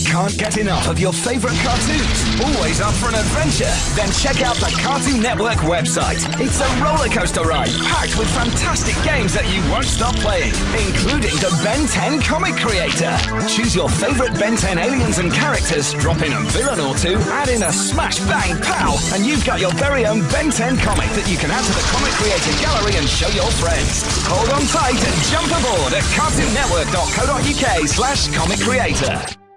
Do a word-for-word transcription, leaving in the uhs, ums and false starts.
Can't get enough of your favorite cartoons? Always up for an adventure? Then check out the Cartoon Network website. It's a roller coaster ride packed with fantastic games that you won't stop playing, including the Ben ten Comic Creator. Choose your favorite Ben ten aliens and characters, drop in a villain or two, add in a smash bang pow, and you've got your very own Ben ten comic that you can add to the Comic Creator gallery and show your friends. Hold on tight and jump aboard at cartoon network dot co dot uk slash comic creator.